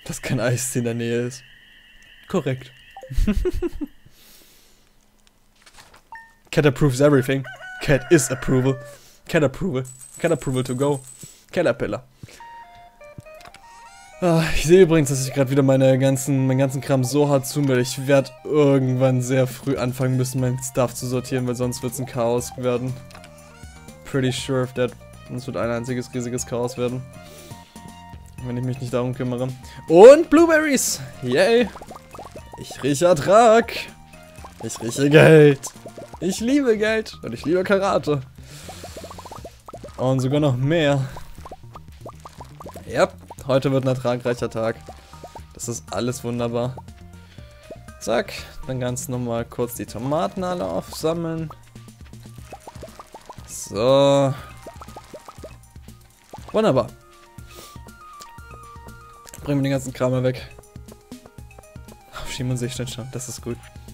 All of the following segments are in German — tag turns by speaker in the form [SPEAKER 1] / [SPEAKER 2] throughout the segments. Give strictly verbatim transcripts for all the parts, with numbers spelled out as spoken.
[SPEAKER 1] dass kein Eistee in der Nähe ist. Korrekt. Cat approves everything. Cat is approval. Cat approval. Cat approval to go. Caterpillar. Ah, ich sehe übrigens, dass ich gerade wieder meine ganzen, meinen ganzen Kram so hart zumelde. Ich werde irgendwann sehr früh anfangen müssen, mein Stuff zu sortieren, weil sonst wird es ein Chaos werden. Pretty sure of that. Es wird ein einziges riesiges Chaos werden. Wenn ich mich nicht darum kümmere. Und Blueberries! Yay! Ich rieche Ertrag! Ich rieche Geld! Ich liebe Geld! Und ich liebe Karate! Und sogar noch mehr. Ja, heute wird ein ertragreicher Tag. Das ist alles wunderbar. Zack, dann ganz nochmal kurz die Tomaten alle aufsammeln. So. Wunderbar. Bringen wir den ganzen Kram mal weg. Auf siebenundsechzig schon, das ist gut.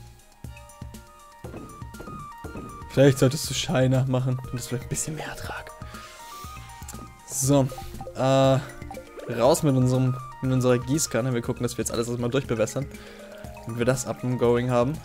[SPEAKER 1] Vielleicht solltest du Scheine machen und das vielleicht ein bisschen mehr Ertrag. So, äh, raus mit unserem, mit unserer Gießkanne. Wir gucken, dass wir jetzt alles erstmal durchbewässern. Wenn wir das up and going haben.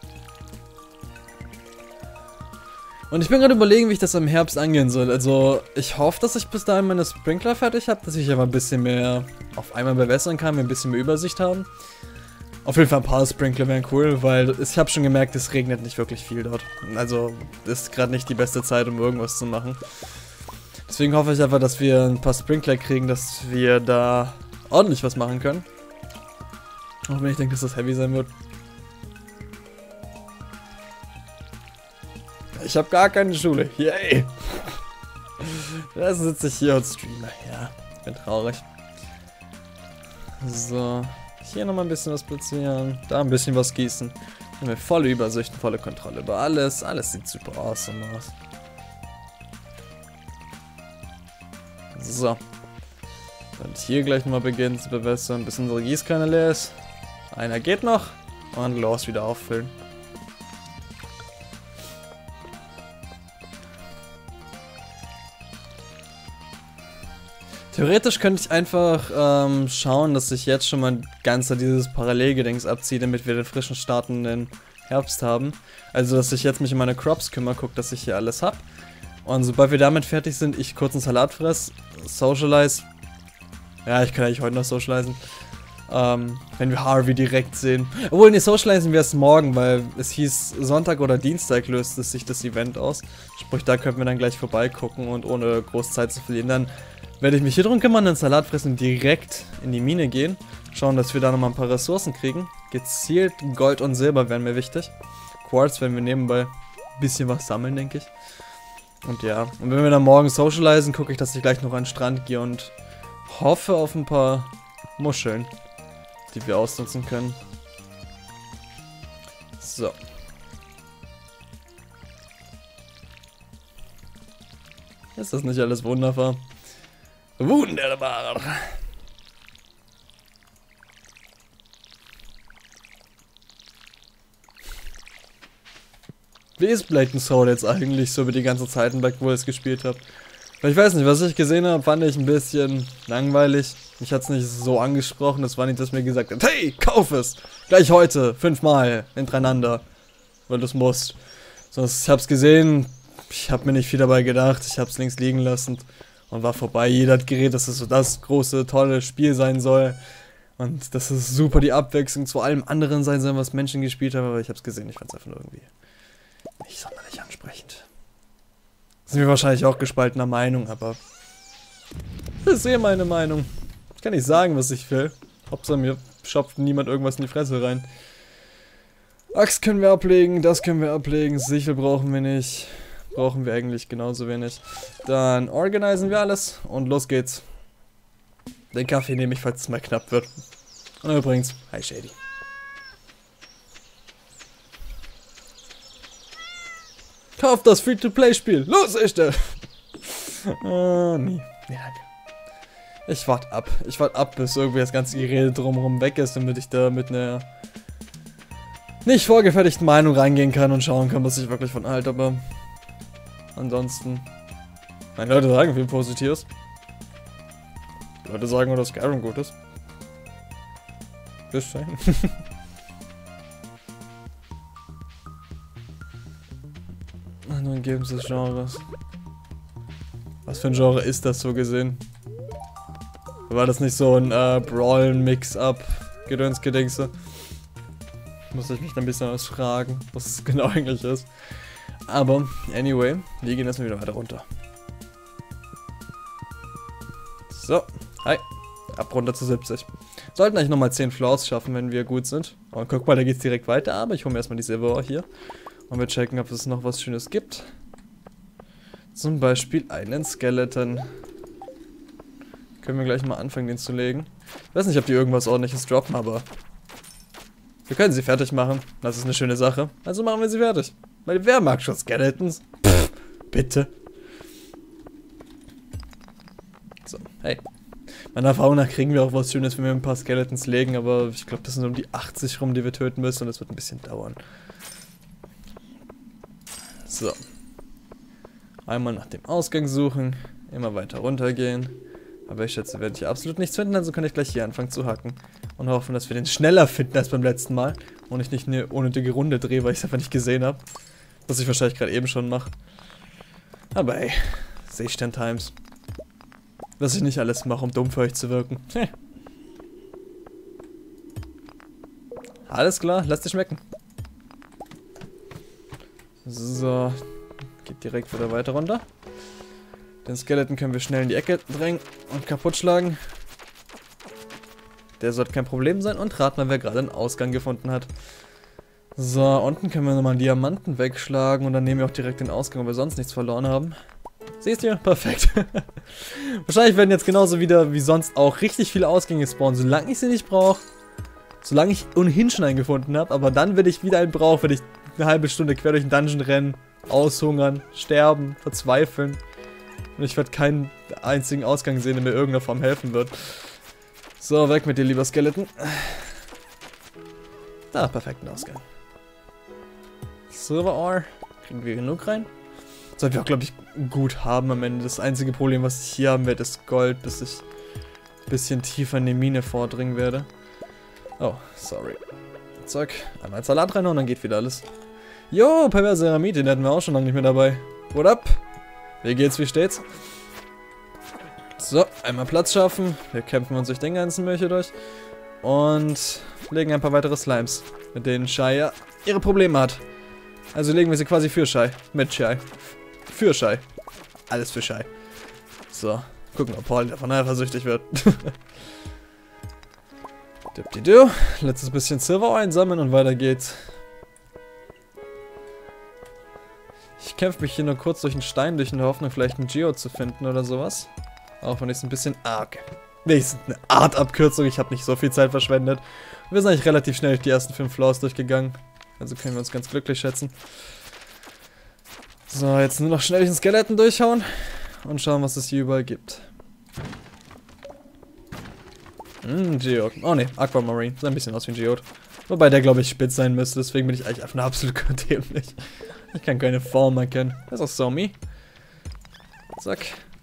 [SPEAKER 1] Und ich bin gerade überlegen, wie ich das im Herbst angehen soll. Also, ich hoffe, dass ich bis dahin meine Sprinkler fertig habe, dass ich aber ein bisschen mehr auf einmal bewässern kann, wir ein bisschen mehr Übersicht haben. Auf jeden Fall ein paar Sprinkler wären cool, weil ich habe schon gemerkt, es regnet nicht wirklich viel dort. Also, ist gerade nicht die beste Zeit, um irgendwas zu machen. Deswegen hoffe ich einfach, dass wir ein paar Sprinkler kriegen, dass wir da ordentlich was machen können. Auch wenn ich denke, dass das heavy sein wird. Ich habe gar keine Schule. Yay! Da sitze ich hier und streame. Ja, ich bin traurig. So, hier nochmal ein bisschen was platzieren. Da ein bisschen was gießen. Dann haben wir volle Übersicht und volle Kontrolle über alles. Alles sieht super awesome aus. So. Und hier gleich nochmal beginnen zu bewässern, bis unsere Gießkanne leer ist. Einer geht noch. Und los, wieder auffüllen. Theoretisch könnte ich einfach ähm, schauen, dass ich jetzt schon mal ganz dieses Parallelgedings abziehe, damit wir den frischen Start in den Herbst haben. Also, dass ich jetzt mich um meine Crops kümmere, gucke, dass ich hier alles habe. Und sobald wir damit fertig sind, ich kurz einen Salat fress, socialize. Ja, ich kann eigentlich heute noch socialisen. Ähm, wenn wir Harvey direkt sehen. Obwohl, ne, socialisen wir es morgen, weil es hieß Sonntag oder Dienstag löst es sich das Event aus. Sprich, da könnten wir dann gleich vorbeigucken und ohne groß Zeit zu verlieren. Dann werde ich mich hier drum kümmern, den Salat fressen und direkt in die Mine gehen. Schauen, dass wir da nochmal ein paar Ressourcen kriegen. Gezielt Gold und Silber wären mir wichtig. Quartz werden wir nebenbei ein bisschen was sammeln, denke ich. Und ja, und wenn wir dann morgen socialisen, gucke ich, dass ich gleich noch an den Strand gehe und hoffe auf ein paar Muscheln, die wir ausnutzen können. So. Ist das nicht alles wunderbar? Wunderbar! Wie ist Blade and Soul jetzt eigentlich so über die ganze Zeit hinweg, wo ich es gespielt habe? Weil ich weiß nicht, was ich gesehen habe, fand ich ein bisschen langweilig. Mich hat es nicht so angesprochen, das war nicht, dass mir gesagt hat, hey, kauf es! Gleich heute, fünfmal, hintereinander. Weil du es musst. Sonst, ich hab's gesehen, ich habe mir nicht viel dabei gedacht, ich hab's links liegen lassen und war vorbei. Jeder hat geredet, dass es so das große, tolle Spiel sein soll. Und dass es super die Abwechslung zu allem anderen sein soll, was Menschen gespielt haben, aber ich hab's gesehen, ich fand's einfach nur irgendwie nicht sonderlich ansprechend. Sind wir wahrscheinlich auch gespaltener Meinung, aber das ist eh meine Meinung. Ich kann nicht sagen, was ich will. Hauptsache mir schopft niemand irgendwas in die Fresse rein. Axt können wir ablegen, das können wir ablegen, Sichel brauchen wir nicht. Brauchen wir eigentlich genauso wenig. Dann organisieren wir alles und los geht's. Den Kaffee nehme ich, falls es mal knapp wird. Und übrigens, hi Shady. Kauf das Free-to-Play-Spiel! Los, Echte! Ah, nee. Nee, danke. Ich warte ab. Ich warte ab, bis irgendwie das ganze Gerede drumherum weg ist, damit ich da mit einer nicht vorgefertigten Meinung reingehen kann und schauen kann, was ich wirklich von halte, aber ansonsten. Meine Leute sagen viel Positives. Die Leute sagen nur, dass Skyrim gut ist. Beschein. Nun geben sie Genres. Was für ein Genre ist das so gesehen? War das nicht so ein äh, Brawl-Mix-Up? Gedöns-Gedingse? Muss ich mich ein bisschen was fragen, was es genau eigentlich ist. Aber, anyway, wir gehen erstmal wieder weiter runter. So, hi. Ab runter zu siebzig. Sollten eigentlich nochmal zehn Floors schaffen, wenn wir gut sind. Und guck mal, da geht's direkt weiter, aber ich hole mir erstmal die Silver hier. Und wir checken, ob es noch was Schönes gibt. Zum Beispiel einen Skeleton. Können wir gleich mal anfangen, den zu legen. Ich weiß nicht, ob die irgendwas Ordentliches droppen, aber wir können sie fertig machen. Das ist eine schöne Sache. Also machen wir sie fertig. Weil wer mag schon Skeletons? Pff, bitte. So, hey. Meiner Erfahrung nach kriegen wir auch was Schönes, wenn wir ein paar Skeletons legen, aber ich glaube, das sind um die achtzig rum, die wir töten müssen und das wird ein bisschen dauern. So. Einmal nach dem Ausgang suchen, immer weiter runtergehen. Aber ich schätze, werde ich absolut nichts finden, also kann ich gleich hier anfangen zu hacken. Und hoffen, dass wir den schneller finden als beim letzten Mal. Und ich nicht eine unnötige Runde drehe, weil ich es einfach nicht gesehen habe. Was ich wahrscheinlich gerade eben schon mache. Aber ey, Seestern Times. Was ich nicht alles mache, um dumm für euch zu wirken. Alles klar, lasst dich schmecken. So, geht direkt wieder weiter runter. Den Skeleton können wir schnell in die Ecke drängen und kaputt schlagen. Der sollte kein Problem sein. Und rat mal, wer gerade einen Ausgang gefunden hat. So, unten können wir nochmal einen Diamanten wegschlagen und dann nehmen wir auch direkt den Ausgang, weil wir sonst nichts verloren haben. Siehst du? Perfekt. Wahrscheinlich werden jetzt genauso wieder wie sonst auch richtig viele Ausgänge spawnen, solange ich sie nicht brauche. Solange ich ohnehin schon einen gefunden habe. Aber dann, wenn ich wieder einen brauche, werde ich eine halbe Stunde quer durch den Dungeon rennen, aushungern, sterben, verzweifeln. Und ich werde keinen einzigen Ausgang sehen, der mir in irgendeiner Form helfen wird. So, weg mit dir, lieber Skeleton. Da, perfekten Ausgang. Silver Ore. Kriegen wir genug rein? Sollten wir auch, glaube ich, gut haben am Ende. Das einzige Problem, was ich hier haben werde, ist Gold, bis ich ein bisschen tiefer in die Mine vordringen werde. Oh, sorry. Zack, einmal Salat rein und dann geht wieder alles. Jo, perverse Ceramit, den hatten wir auch schon lange nicht mehr dabei. What up? Wie geht's, wie steht's? So, einmal Platz schaffen. Wir kämpfen uns durch den ganzen Müll hier durch. Und legen ein paar weitere Slimes, mit denen Shy ja ihre Probleme hat. Also legen wir sie quasi für Shy. Mit Shy. Für Shy. Alles für Shy. So, gucken, ob Paul davon eifersüchtig wird. Dip-di-du. Letztes bisschen Silver einsammeln und weiter geht's. Ich kämpfe mich hier nur kurz durch einen Stein, durch in der Hoffnung, vielleicht einen Geo zu finden oder sowas. Auch wenn ich es ein bisschen... Ah, okay. Wenigstens eine Art Abkürzung, ich habe nicht so viel Zeit verschwendet. Wir sind eigentlich relativ schnell durch die ersten fünf Floors durchgegangen. Also können wir uns ganz glücklich schätzen. So, jetzt nur noch schnell durch den Skeleton durchhauen. Und schauen, was es hier überall gibt. Hm, Geode. Oh ne, Aquamarine. Sieht ein bisschen aus wie ein Geode. Wobei der, glaube ich, spitz sein müsste, deswegen bin ich eigentlich einfach nur absolut dämlich. Ich kann keine Form erkennen. Das ist auch Somi. Zack.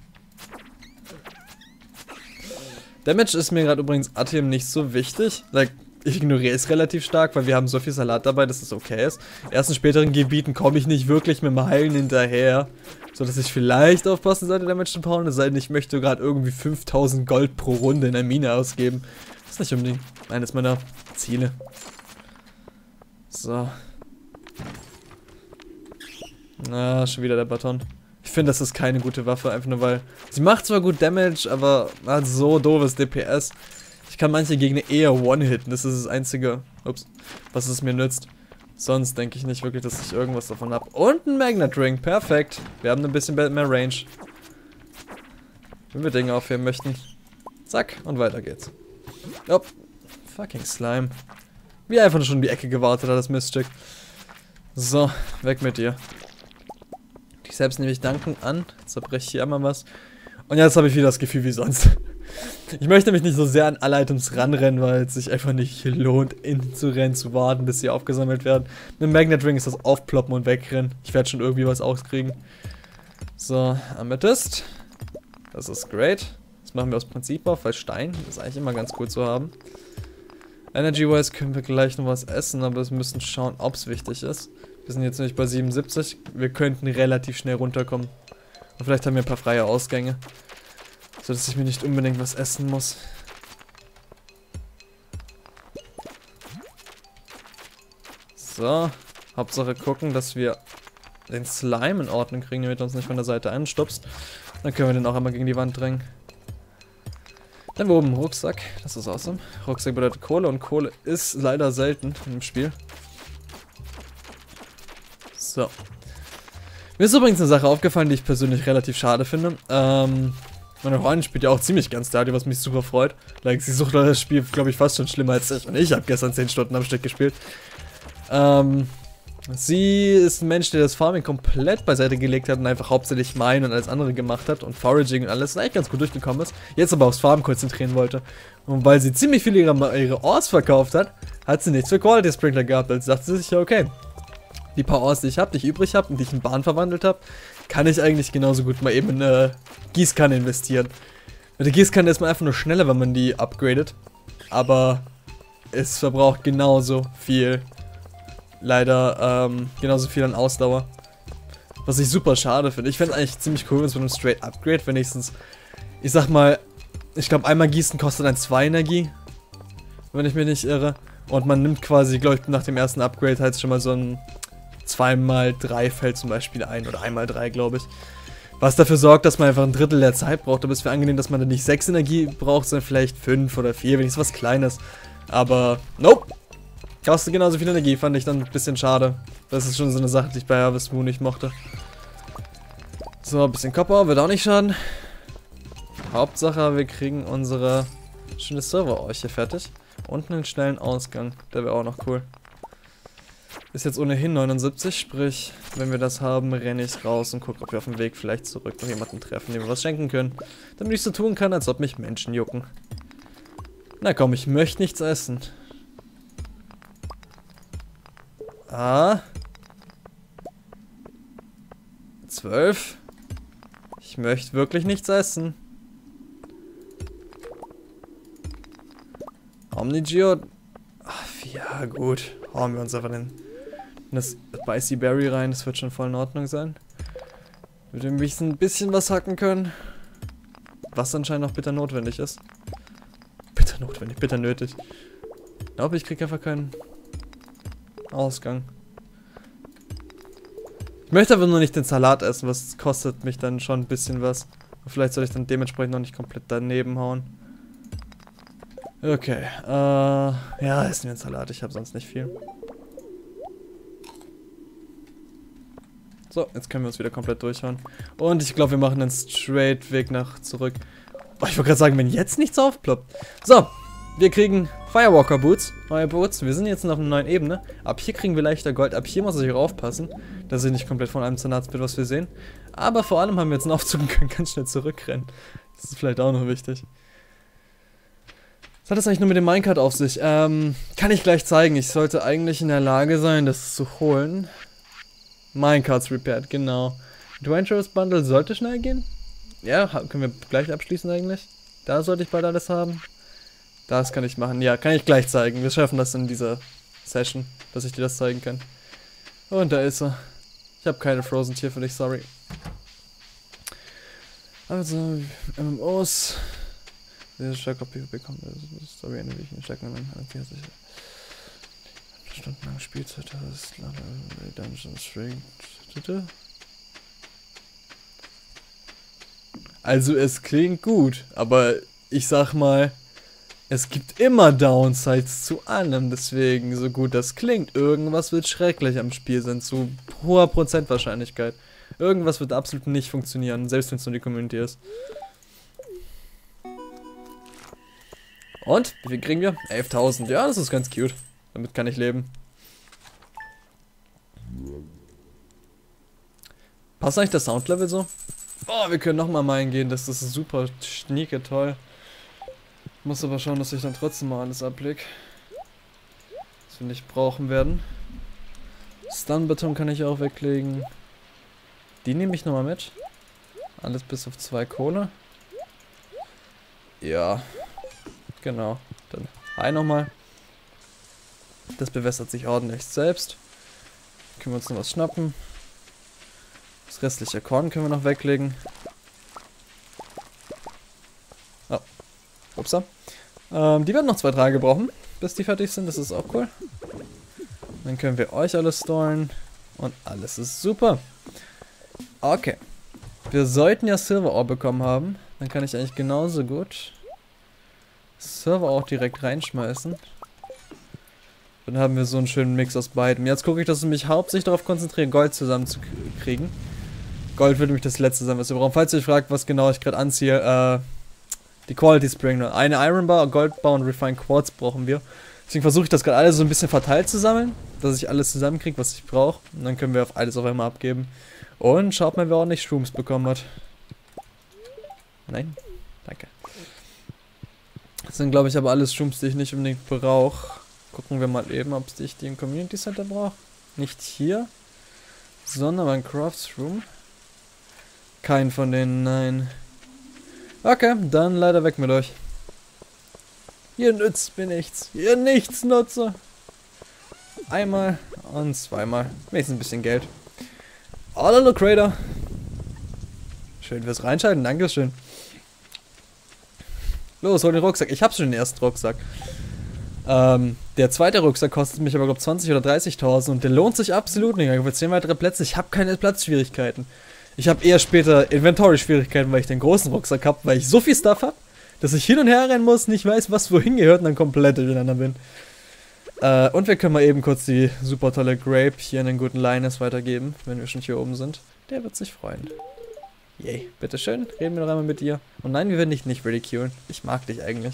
[SPEAKER 1] Damage ist mir gerade übrigens Atem nicht so wichtig. Like, ich ignoriere es relativ stark, weil wir haben so viel Salat dabei, dass es okay ist. Erst in späteren Gebieten komme ich nicht wirklich mit dem Heilen hinterher. So dass ich vielleicht aufpassen sollte, Damage zu bauen. Es sei denn, ich möchte gerade irgendwie fünftausend Gold pro Runde in der Mine ausgeben. Das ist nicht unbedingt eines meiner Ziele. So. Na, schon wieder der Baton. Ich finde, das ist keine gute Waffe, einfach nur weil... Sie macht zwar gut Damage, aber hat so doofes D P S. Ich kann manche Gegner eher one-hitten, das ist das Einzige, ups, was es mir nützt. Sonst denke ich nicht wirklich, dass ich irgendwas davon habe. Und ein Magnet Ring, perfekt. Wir haben ein bisschen mehr Range. Wenn wir Dinge aufheben möchten. Zack, und weiter geht's. Oh, fucking Slime. Wie einfach schon in die Ecke gewartet hat, das Miststück. So, weg mit dir. Ich selbst nehme ich danken an. Jetzt zerbreche ich hier einmal was. Und jetzt habe ich wieder das Gefühl wie sonst. Ich möchte mich nicht so sehr an alle Items ranrennen, weil es sich einfach nicht lohnt, in zu rennen, zu warten, bis sie aufgesammelt werden. Mit dem Magnet Ring ist das Aufploppen und Wegrennen. Ich werde schon irgendwie was auskriegen. So, Amethyst. Das ist great. Das machen wir aus Prinzip auf, weil Stein ist eigentlich immer ganz cool zu haben. Energy-wise können wir gleich noch was essen, aber wir müssen schauen, ob es wichtig ist. Wir sind jetzt nämlich bei siebenundsiebzig. Wir könnten relativ schnell runterkommen. Und vielleicht haben wir ein paar freie Ausgänge. Sodass ich mir nicht unbedingt was essen muss. So. Hauptsache gucken, dass wir den Slime in Ordnung kriegen, damit er uns nicht von der Seite anstupst. Dann können wir den auch einmal gegen die Wand drängen. Dann haben wir oben einen Rucksack. Das ist awesome. Rucksack bedeutet Kohle und Kohle ist leider selten im Spiel. So. Mir ist übrigens eine Sache aufgefallen, die ich persönlich relativ schade finde. Ähm, meine Freundin spielt ja auch ziemlich ganz Stardew, was mich super freut. Like, sie sucht das Spiel, glaube ich, fast schon schlimmer als ich. Und ich habe gestern zehn Stunden am Stück gespielt. Ähm, sie ist ein Mensch, der das Farming komplett beiseite gelegt hat und einfach hauptsächlich Mine und alles andere gemacht hat und Foraging und alles und eigentlich ganz gut durchgekommen ist. Jetzt aber aufs Farmen konzentrieren wollte. Und weil sie ziemlich viele ihrer, ihre Ores verkauft hat, hat sie nichts für Quality Sprinkler gehabt. Also dachte sie sich, ja okay, die paar Ores, die ich habe, die ich übrig habe und die ich in Bahn verwandelt habe, kann ich eigentlich genauso gut mal eben in eine Gießkanne investieren. Mit der Gießkanne ist man einfach nur schneller, wenn man die upgradet. Aber es verbraucht genauso viel. Leider ähm, genauso viel an Ausdauer. Was ich super schade finde. Ich fände es eigentlich ziemlich cool, wenn es mit einem Straight Upgrade wenigstens, ich sag mal, ich glaube einmal Gießen kostet dann zwei Energie. Wenn ich mich nicht irre. Und man nimmt quasi, glaube ich, nach dem ersten Upgrade halt schon mal so ein zwei mal drei Feld zum Beispiel ein. Oder ein mal drei, glaube ich. Was dafür sorgt, dass man einfach ein Drittel der Zeit braucht. Aber es wäre angenehm, dass man dann nicht sechs Energie braucht, sondern vielleicht fünf oder vier, wenigstens was Kleines. Aber, nope. Kostet genauso viel Energie, fand ich dann ein bisschen schade. Das ist schon so eine Sache, die ich bei Harvest Moon nicht mochte. So, ein bisschen Copper, wird auch nicht schaden. Hauptsache, wir kriegen unsere schöne Server-Orche fertig. Und einen schnellen Ausgang, der wäre auch noch cool. Ist jetzt ohnehin neunundsiebzig, sprich, wenn wir das haben, renne ich raus und gucke, ob wir auf dem Weg vielleicht zurück noch jemanden treffen, dem wir was schenken können. Damit ich so tun kann, als ob mich Menschen jucken. Na komm, ich möchte nichts essen. Ah. zwölf. Ich möchte wirklich nichts essen. Omnigeo. Ach, ja, gut. Hauen wir uns einfach in das Spicy Berry rein. Das wird schon voll in Ordnung sein. Mit dem wir ein bisschen was hacken können. Was anscheinend auch bitter notwendig ist. Bitter notwendig, bitter nötig. Ich glaube, ich kriege einfach keinen Ausgang. Ich möchte aber nur nicht den Salat essen, was kostet mich dann schon ein bisschen was. Und vielleicht soll ich dann dementsprechend noch nicht komplett daneben hauen. Okay, äh, ja, essen wir einen Salat, ich habe sonst nicht viel. So, jetzt können wir uns wieder komplett durchhauen. Und ich glaube, wir machen einen straight Weg nach zurück. Oh, ich wollte gerade sagen, wenn jetzt nichts aufploppt. So, wir kriegen Firewalker Boots, neue Boots. Wir sind jetzt noch auf einer neuen Ebene. Ab hier kriegen wir leichter Gold. Ab hier muss ich auch aufpassen, dass ich nicht komplett von einem Zernatsbild, was wir sehen. Aber vor allem haben wir jetzt einen Aufzug und können ganz schnell zurückrennen. Das ist vielleicht auch noch wichtig. Was hat das eigentlich nur mit dem Minecart auf sich? Ähm, kann ich gleich zeigen. Ich sollte eigentlich in der Lage sein, das zu holen. Minecarts repaired, genau. Adventurous Bundle sollte schnell gehen. Ja, können wir gleich abschließen eigentlich. Da sollte ich bald alles haben. Das kann ich machen. Ja, kann ich gleich zeigen. Wir schaffen das in dieser Session, dass ich dir das zeigen kann. Und da ist er. Ich habe keine Frozen Tier für dich, sorry. Also, M M Os. Diese starke PvP kommt. Story eine wichtige Steckmann. Okay, sicher. Stundenlang Spielzeit hast. Dungeons Straight. Also, es klingt gut, aber ich sag mal. Es gibt immer Downsides zu allem, deswegen, so gut das klingt, irgendwas wird schrecklich am Spiel sein, zu hoher Prozentwahrscheinlichkeit. Irgendwas wird absolut nicht funktionieren, selbst wenn es nur die Community ist. Und, wie viel kriegen wir? elftausend, ja, das ist ganz cute. Damit kann ich leben. Passt eigentlich der Soundlevel so? Oh, wir können nochmal minen gehen, das ist super schnieke toll. Muss aber schauen, dass ich dann trotzdem mal alles ablege. Was wir nicht brauchen werden. Stun-Beton kann ich auch weglegen. Die nehme ich nochmal mit. Alles bis auf zwei Kohle. Ja. Genau. Dann hi nochmal. Das bewässert sich ordentlich selbst. Können wir uns noch was schnappen. Das restliche Korn können wir noch weglegen. Oh. Upsa. Ähm, die werden noch zwei Tage brauchen, bis die fertig sind. Das ist auch cool. Dann können wir euch alles storen. Und alles ist super. Okay. Wir sollten ja Silver Ore bekommen haben. Dann kann ich eigentlich genauso gut Silver auch direkt reinschmeißen. Dann haben wir so einen schönen Mix aus beiden. Jetzt gucke ich, dass ich mich hauptsächlich darauf konzentriere, Gold zusammenzukriegen. Gold wird nämlich das letzte sein, was wir brauchen. Falls ihr euch fragt, was genau ich gerade anziehe, äh, die Quality Spring. Eine Iron Bar, Gold Bar und Refined Quartz brauchen wir. Deswegen versuche ich das gerade alles so ein bisschen verteilt zu sammeln, dass ich alles zusammenkriege, was ich brauche. Und dann können wir auf alles auf einmal abgeben. Und schaut mal, wer ordentlich Shrooms bekommen hat. Nein? Danke. Das sind, glaube ich, aber alles Shrooms, die ich nicht unbedingt brauche. Gucken wir mal eben, ob ich die im Community Center brauche. Nicht hier, sondern beim Crafts Room. Kein von denen, nein. Okay, dann leider weg mit euch. Ihr nützt mir nichts. Ihr Nichtsnutzer. Einmal und zweimal. Wenigstens ein bisschen Geld. Hallo Crater. Schön fürs Reinschalten, dankeschön. Los, hol den Rucksack. Ich hab schon den ersten Rucksack. Ähm, der zweite Rucksack kostet mich aber, glaube ich, zwanzig oder dreißigtausend und der lohnt sich absolut nicht. Für zehn weitere Plätze. Ich habe keine Platzschwierigkeiten. Ich habe eher später Inventory-Schwierigkeiten, weil ich den großen Rucksack habe, weil ich so viel Stuff habe, dass ich hin und her rennen muss, nicht weiß, was wohin gehört und dann komplett durcheinander bin. Äh, und wir können mal eben kurz die super tolle Grape hier in den guten Linus weitergeben, wenn wir schon hier oben sind. Der wird sich freuen. Yay, bitteschön, reden wir noch einmal mit dir. Und nein, wir werden dich nicht ridiculen. Ich mag dich eigentlich.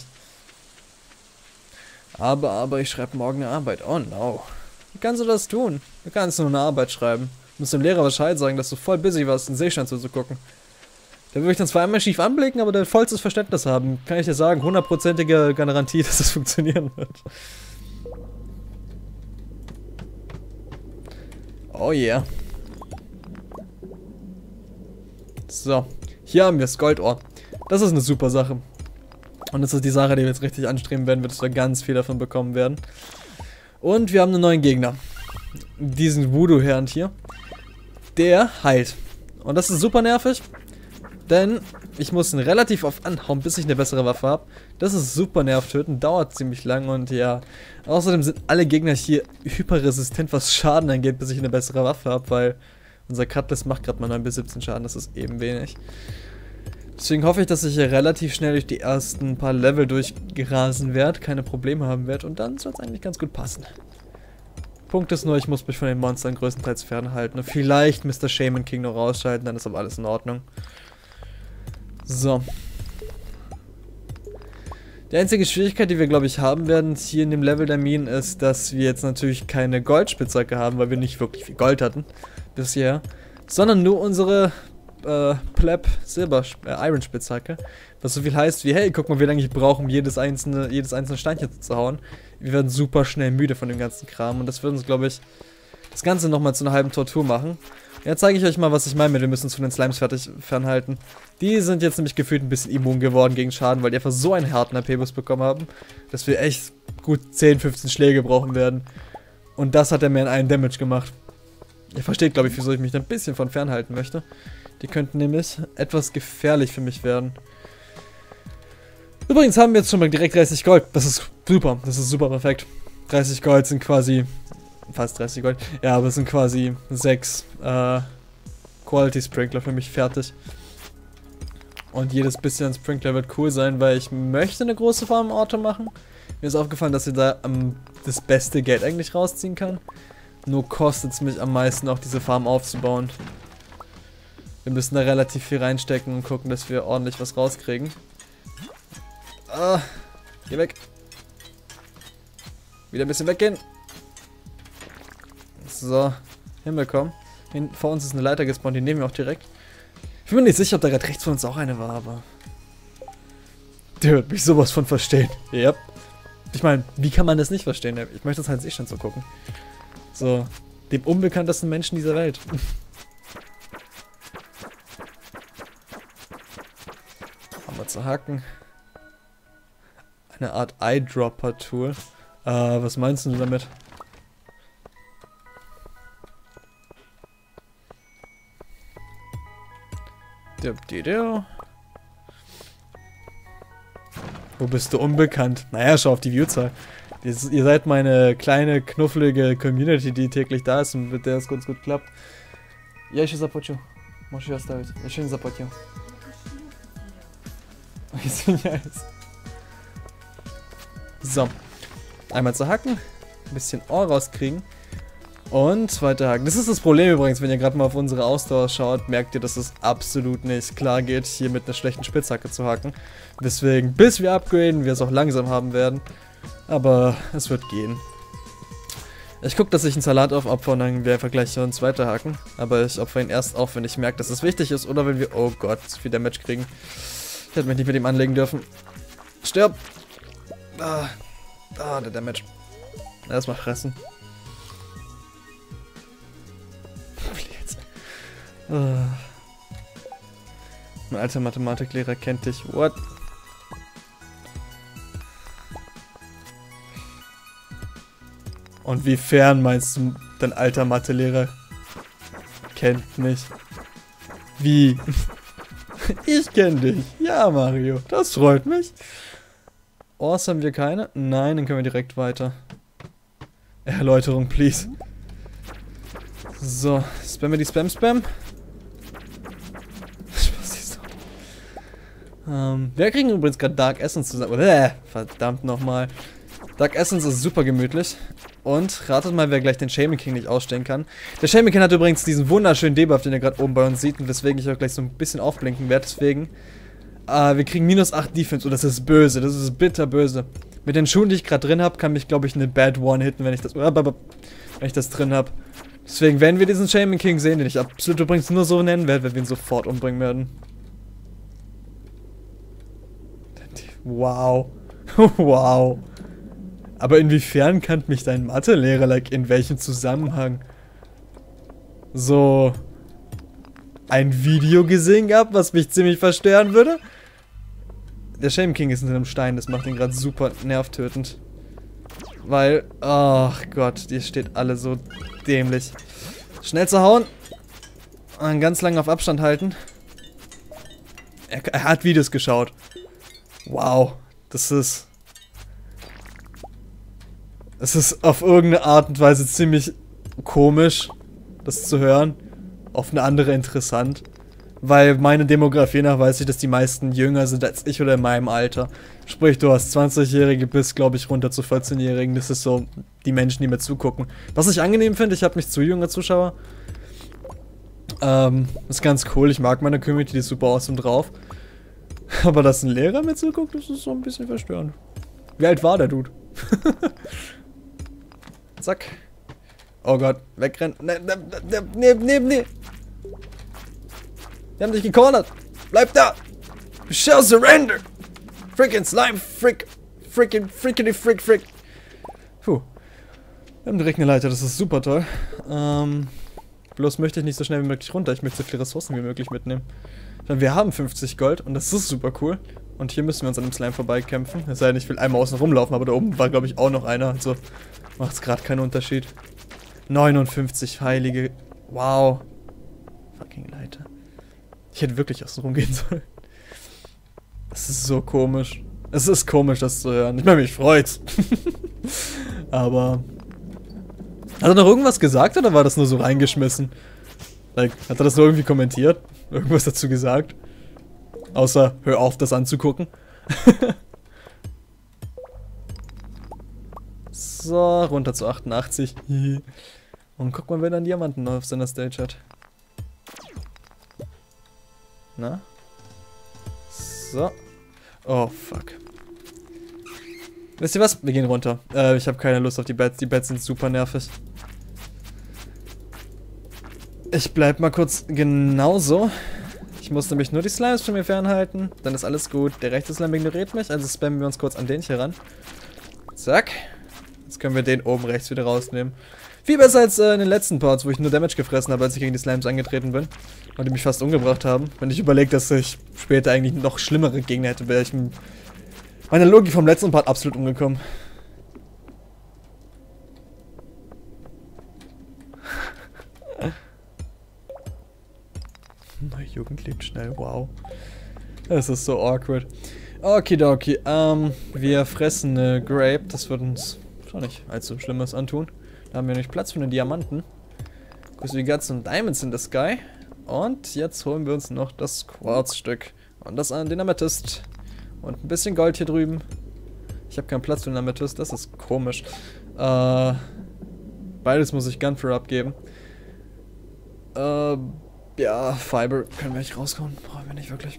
[SPEAKER 1] Aber, aber, ich schreibe morgen eine Arbeit. Oh no. Wie kannst du das tun? Du kannst nur eine Arbeit schreiben. Du musst dem Lehrer Bescheid sagen, dass du voll busy warst, den Seestand zuzugucken. Da würde ich dann zwar einmal schief anblicken, aber der vollstes Verständnis haben. Kann ich dir sagen, hundertprozentige Garantie, dass es funktionieren wird. Oh yeah. So, hier haben wir das Goldohr. Das ist eine super Sache. Und das ist die Sache, die wir jetzt richtig anstreben werden, dass wir ganz viel davon bekommen werden. Und wir haben einen neuen Gegner. Diesen Voodoo-Herrn hier. Der heilt. Und das ist super nervig. Denn ich muss ihn relativ oft anhauen, bis ich eine bessere Waffe habe. Das ist super nervtötend, dauert ziemlich lang und ja. Außerdem sind alle Gegner hier hyperresistent, was Schaden angeht, bis ich eine bessere Waffe habe, weil unser Cutlass macht gerade mal neun bis siebzehn Schaden, das ist eben wenig. Deswegen hoffe ich, dass ich hier relativ schnell durch die ersten paar Level durchgerasen werde, keine Probleme haben werde und dann soll es eigentlich ganz gut passen. Punkt ist nur, ich muss mich von den Monstern größtenteils fernhalten und vielleicht Mister Shaman King noch rausschalten, dann ist aber alles in Ordnung. So. Die einzige Schwierigkeit, die wir, glaube ich, haben werden hier in dem Level der Minen, ist, dass wir jetzt natürlich keine Goldspitzhacke haben, weil wir nicht wirklich viel Gold hatten bisher, sondern nur unsere äh, Pleb Silber äh, Iron Spitzhacke, was so viel heißt wie, hey, guck mal, wir eigentlich brauchen, um jedes einzelne, jedes einzelne Steinchen zu hauen. Wir werden super schnell müde von dem ganzen Kram und das wird uns, glaube ich, das Ganze nochmal zu einer halben Tortur machen. Jetzt zeige ich euch mal, was ich meine mit, wir müssen uns von den Slimes fertig fernhalten. Die sind jetzt nämlich gefühlt ein bisschen immun geworden gegen Schaden, weil die einfach so einen harten A P-Boost bekommen haben, dass wir echt gut zehn, fünfzehn Schläge brauchen werden. Und das hat er mir in einen Damage gemacht. Ihr versteht, glaube ich, wieso ich mich da ein bisschen von fernhalten möchte. Die könnten nämlich etwas gefährlich für mich werden. Übrigens haben wir jetzt schon mal direkt dreißig Gold. Das ist super, das ist super perfekt. dreißig Gold sind quasi... Fast dreißig Gold. Ja, aber es sind quasi sechs äh, Quality Sprinkler für mich fertig. Und jedes bisschen Sprinkler wird cool sein, weil ich möchte eine große Farm im Auto machen. Mir ist aufgefallen, dass ich da ähm, das beste Geld eigentlich rausziehen kann. Nur kostet es mich am meisten auch diese Farm aufzubauen. Wir müssen da relativ viel reinstecken und gucken, dass wir ordentlich was rauskriegen. Ah, geh weg. Wieder ein bisschen weggehen. So, hinbekommen. Hin, vor uns ist eine Leiter gespawnt, die nehmen wir auch direkt. Ich bin mir nicht sicher, ob da gerade rechts von uns auch eine war, aber... Der wird mich sowas von verstehen. Ja. Yep. Ich meine, wie kann man das nicht verstehen? Ich möchte das halt eh schon so gucken. So, dem unbekanntesten Menschen dieser Welt. Haben wir zu hacken. Eine Art Eyedropper-Tool. Äh, was meinst du damit? Wo bist du unbekannt? Naja, schau auf die Viewzahl. Ihr, ihr seid meine kleine, knuffelige Community, die täglich da ist und mit der es ganz gut klappt. Ja, еще заплачу. Можешь ее оставить. Я еще не заплатил. Извиняюсь. So. Einmal zu hacken. Ein bisschen Ohr rauskriegen. Und weiter haken. Das ist das Problem übrigens, wenn ihr gerade mal auf unsere Ausdauer schaut, merkt ihr, dass es absolut nicht klar geht, hier mit einer schlechten Spitzhacke zu hacken. Deswegen, bis wir upgraden, wir es auch langsam haben werden. Aber es wird gehen. Ich gucke, dass ich einen Salat aufopfer und dann wir einfach gleich uns weiterhaken. Aber ich opfer ihn erst auf, wenn ich merke, dass es wichtig ist oder wenn wir, oh Gott, zu viel Damage kriegen. Ich hätte mich nicht mit ihm anlegen dürfen. Stirb! Ah, ah der Damage. Erstmal fressen. Uh. Mein alter Mathematiklehrer kennt dich. What? Und wiefern meinst du, dein alter Mathelehrer kennt mich? Wie? Ich kenne dich. Ja, Mario. Das freut mich. Ors haben wir keine? Nein, dann können wir direkt weiter. Erläuterung, please. So, spammen wir die Spam-Spam. Ähm, wir kriegen übrigens gerade Dark Essence zusammen. Bäh, verdammt nochmal. Dark Essence ist super gemütlich. Und ratet mal, wer gleich den Shaman King nicht ausstehen kann. Der Shaman King hat übrigens diesen wunderschönen Debuff, den ihr gerade oben bei uns seht. Und weswegen ich euch gleich so ein bisschen aufblinken werde. Deswegen, äh, wir kriegen minus acht Defense. Und das ist böse. Das ist bitterböse. Mit den Schuhen, die ich gerade drin habe, kann mich, glaube ich, eine Bad One hitten, wenn ich das, wenn ich das drin habe. Deswegen werden wir diesen Shaman King sehen, den ich absolut übrigens nur so nennen werde, wenn wir ihn sofort umbringen werden. Wow. Wow. Aber inwiefern kannte mich dein Mathelehrer, like, in welchem Zusammenhang? So ein Video gesehen gehabt, was mich ziemlich verstören würde? Der Shaman King ist in einem Stein, das macht ihn gerade super nervtötend. Weil, ach Gott, die steht alle so dämlich. Schnell zu hauen. Und ganz lange auf Abstand halten. Er, er hat Videos geschaut. Wow, das ist... Es ist auf irgendeine Art und Weise ziemlich komisch, das zu hören. Auf eine andere interessant. Weil meine Demografie nach weiß ich, dass die meisten jünger sind als ich oder in meinem Alter. Sprich, du hast zwanzigjährige bis, glaube ich, runter zu vierzehnjährigen. Das ist so die Menschen, die mir zugucken. Was ich angenehm finde, ich habe nicht zu junge Zuschauer. Ähm, ist ganz cool. Ich mag meine Community, die ist super awesome drauf. Aber dass ein Lehrer mir zuguckt, das ist so ein bisschen verstörend. Wie alt war der Dude? Zack. Oh Gott, wegrennen. Ne, ne, ne, ne, ne, ne. Wir haben dich gecornert. Bleib da. You shall surrender. Frickin' Slime, frick. Frickin', frickity, frick, frick. Puh. Wir haben direkt eine Leiter, das ist super toll. Ähm, bloß möchte ich nicht so schnell wie möglich runter. Ich möchte so viele Ressourcen wie möglich mitnehmen. Denn wir haben fünfzig Gold und das ist super cool. Und hier müssen wir uns an dem Slime vorbeikämpfen. Es sei denn, ich will einmal außen rumlaufen, aber da oben war, glaube ich, auch noch einer. Also macht es gerade keinen Unterschied. neunundfünfzig heilige. Wow. Fucking Leiter. Ich hätte wirklich außen rumgehen sollen. Das ist so komisch. Es ist komisch, das zu hören. Ich meine, mich freut's. Aber... Hat er noch irgendwas gesagt oder war das nur so reingeschmissen? Like, hat er das nur irgendwie kommentiert? Irgendwas dazu gesagt? Außer, hör auf, das anzugucken. So, runter zu achtundachtzig. Und guck mal, wer dann Diamanten noch auf seiner Stage hat. Na? So. Oh, fuck. Wisst ihr was? Wir gehen runter. Äh, ich habe keine Lust auf die Bats. Die Bats sind super nervig. Ich bleib mal kurz genauso. Ich muss nämlich nur die Slimes von mir fernhalten. Dann ist alles gut. Der rechte Slime ignoriert mich, also spammen wir uns kurz an den hier ran. Zack. Jetzt können wir den oben rechts wieder rausnehmen. Viel besser als äh, in den letzten Parts, wo ich nur Damage gefressen habe, als ich gegen die Slimes angetreten bin. Und die mich fast umgebracht haben. Wenn ich überlege, dass ich später eigentlich noch schlimmere Gegner hätte, wäre ich mit meiner Logik vom letzten Part absolut umgekommen. Jugend lebt schnell, wow. Das ist so awkward. Okidoki, ähm, wir fressen eine Grape. Das wird uns schon nicht allzu Schlimmes antun. Da haben wir nämlich Platz für einen Diamanten. We got some diamonds in the sky. Und jetzt holen wir uns noch das Quarzstück. Und das an den Amethyst. Und ein bisschen Gold hier drüben. Ich habe keinen Platz für den Amethyst, das ist komisch. Äh, beides muss ich Gunfire abgeben. Äh, ja, Fiber können wir nicht rauskommen. Brauchen wir nicht wirklich.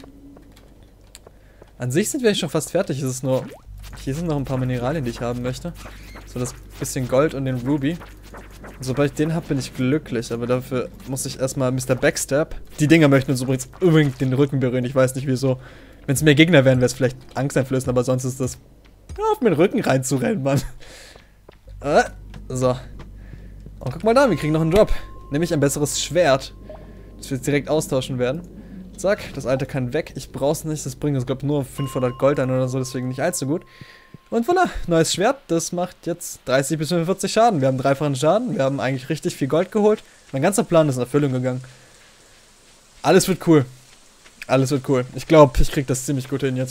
[SPEAKER 1] An sich sind wir schon fast fertig. Es ist nur... Hier sind noch ein paar Mineralien, die ich haben möchte. So das bisschen Gold und den Ruby. Und sobald ich den habe, bin ich glücklich. Aber dafür muss ich erstmal Mister Backstab. Die Dinger möchten uns übrigens unbedingt den Rücken berühren. Ich weiß nicht wieso. Wenn es mehr Gegner wären, wäre es vielleicht angsteinflößend. Aber sonst ist das... Ja, auf meinen Rücken reinzurennen, Mann. Äh, so. Und guck mal da, wir kriegen noch einen Drop. Nämlich ein besseres Schwert. Das wir jetzt direkt austauschen werden. Zack, das alte kann weg. Ich brauch's nicht. Das bringt uns, glaube ich, nur fünfhundert Gold ein oder so. Deswegen nicht allzu gut. Und voilà, neues Schwert. Das macht jetzt dreißig bis fünfundvierzig Schaden. Wir haben dreifachen Schaden. Wir haben eigentlich richtig viel Gold geholt. Mein ganzer Plan ist in Erfüllung gegangen. Alles wird cool. Alles wird cool. Ich glaube, ich krieg das ziemlich gut hin jetzt.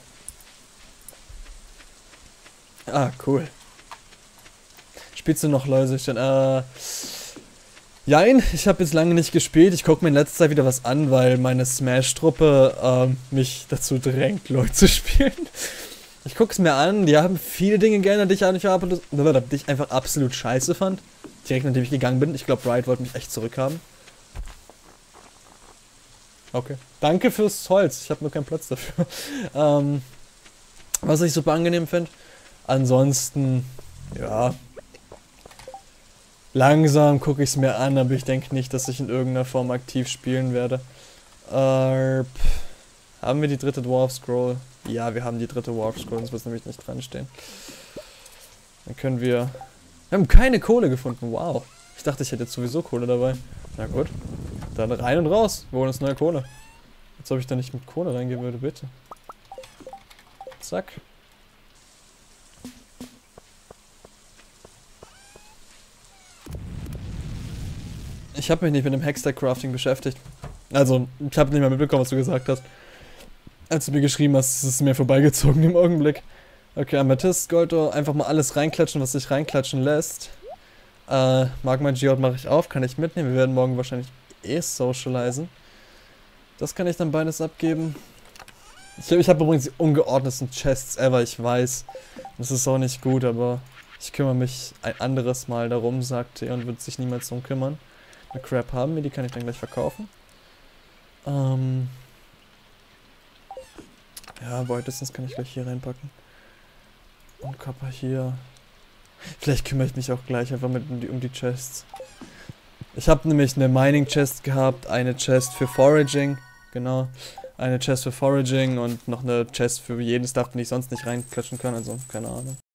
[SPEAKER 1] Ah, cool. Spielst du noch Läuserchen? Äh... Jein, ich habe jetzt lange nicht gespielt. Ich gucke mir in letzter Zeit wieder was an, weil meine Smash-Truppe ähm, mich dazu drängt, LoL zu spielen. Ich gucke es mir an. Die haben viele Dinge geändert, die ich einfach, die ich einfach absolut scheiße fand. Direkt nachdem ich gegangen bin. Ich glaube, Riot wollte mich echt zurückhaben. Okay. Danke fürs Holz. Ich habe nur keinen Platz dafür. ähm, was ich super angenehm finde. Ansonsten, ja... Langsam gucke ich es mir an, aber ich denke nicht, dass ich in irgendeiner Form aktiv spielen werde. Äh, haben wir die dritte Dwarf Scroll? Ja, wir haben die dritte Dwarf Scroll, sonst wird nämlich nicht dran stehen. Dann können wir... Wir haben keine Kohle gefunden, wow. Ich dachte, ich hätte jetzt sowieso Kohle dabei. Na gut, dann rein und raus. Wir holen uns neue Kohle. Als ob ich da nicht mit Kohle reingehen würde, bitte. Zack. Ich habe mich nicht mit dem Hextech-Crafting beschäftigt. Also, ich habe nicht mehr mitbekommen, was du gesagt hast. Als du mir geschrieben hast, ist es mir vorbeigezogen im Augenblick. Okay, Amethyst, Goldor, einfach mal alles reinklatschen, was sich reinklatschen lässt. Äh, Magma Geode mache ich auf, kann ich mitnehmen. Wir werden morgen wahrscheinlich eh socialisen. Das kann ich dann beides abgeben. Ich, ich habe übrigens die ungeordnetsten Chests ever, ich weiß. Das ist auch nicht gut, aber ich kümmere mich ein anderes Mal darum, sagte er, und wird sich niemals darum kümmern. Eine Crap haben wir, die kann ich dann gleich verkaufen. Ähm ja, Voidessence kann ich gleich hier reinpacken. Und Copper hier. Vielleicht kümmere ich mich auch gleich einfach mit um die, um die Chests. Ich habe nämlich eine Mining Chest gehabt, eine Chest für Foraging, genau. Eine Chest für Foraging und noch eine Chest für jeden Stuff, den ich sonst nicht reinklatschen kann, also keine Ahnung.